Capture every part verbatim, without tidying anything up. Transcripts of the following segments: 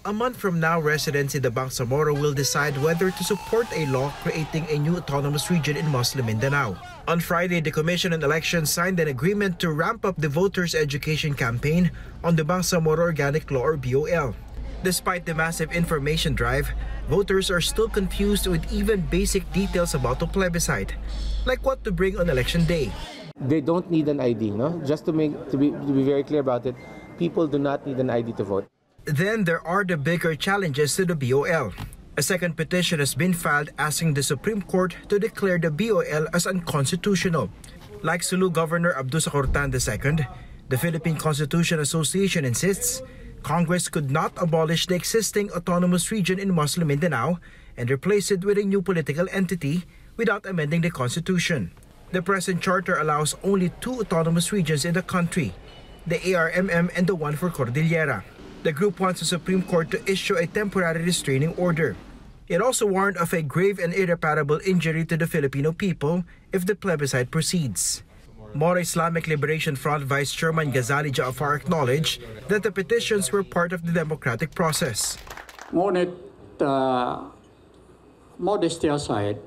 A month from now, residents in the Bangsamoro will decide whether to support a law creating a new autonomous region in Muslim Mindanao. On Friday, the Commission on Elections signed an agreement to ramp up the voters' education campaign on the Bangsamoro Organic Law, or B O L. Despite the massive information drive, voters are still confused with even basic details about the plebiscite, like what to bring on election day. They don't need an I D, no? Just to make to be, to be very clear about it, people do not need an I D to vote. Then there are the bigger challenges to the B O L. A second petition has been filed asking the Supreme Court to declare the B O L as unconstitutional. Like Sulu Governor Abdusa Cortan the Second, the Philippine Constitution Association insists Congress could not abolish the existing autonomous region in Muslim Mindanao and replace it with a new political entity without amending the Constitution. The present charter allows only two autonomous regions in the country, the A R M M and the one for Cordillera. The group wants the Supreme Court to issue a temporary restraining order. It also warned of a grave and irreparable injury to the Filipino people if the plebiscite proceeds. More Islamic Liberation Front Vice Chairman Ghazali Jaafar acknowledged that the petitions were part of the democratic process. Ngunit, uh, modesty aside,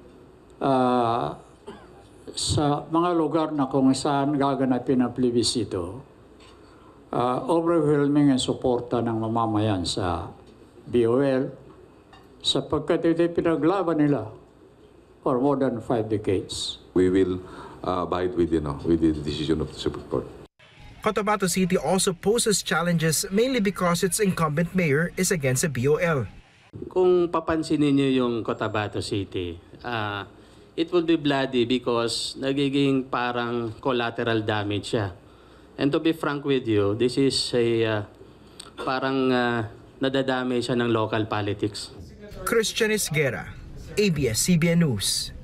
uh, sa mga lugar na kung saan gaganapin ang plebisito, uh, overwhelming ang suporta ng mamamayan sa B O L sapagkat ito pinaglaban nila for more than five decades. We will uh, abide with, you know, with the decision of the Supreme Court. Cotabato City also poses challenges mainly because its incumbent mayor is against the B O L. Kung papansinin niyo yung Cotabato City, uh, it will be bloody because nagiging parang collateral damage siya. And to be frank with you, this is a uh, parang uh, nadadamay siya ng local politics. Esguerra, A B S C B N News.